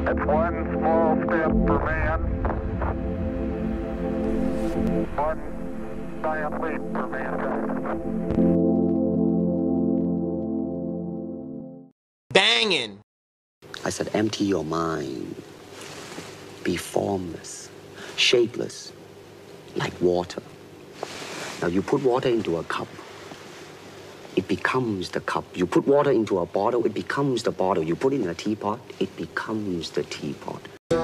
It's one small step for man, one giant leap for mankind. Banging. I said, empty your mind. Be formless, shapeless, like water. Now you put water into a cup, it becomes the cup. You put water into a bottle, it becomes the bottle. You put it in a teapot, it becomes the teapot.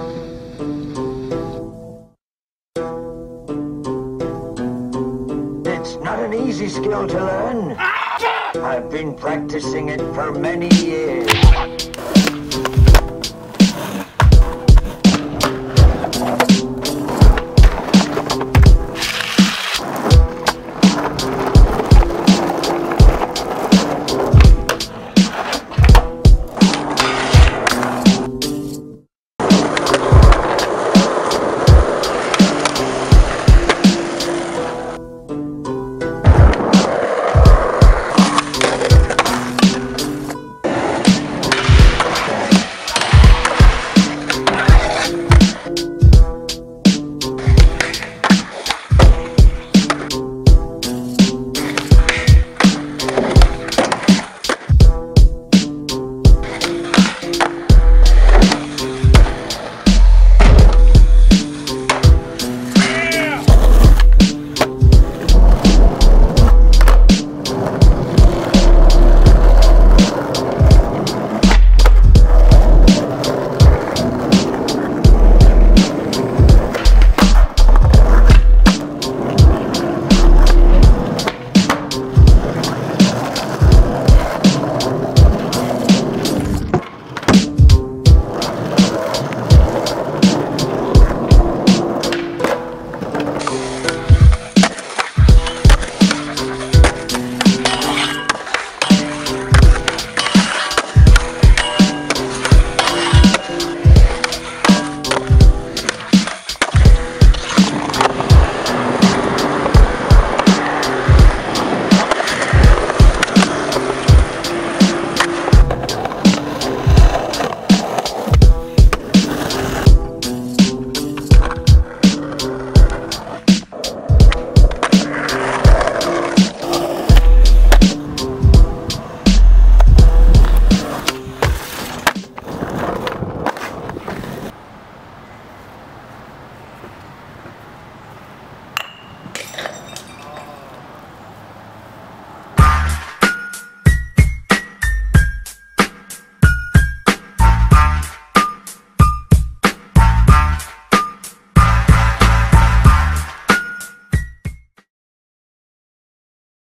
It's not an easy skill to learn. I've been practicing it for many years.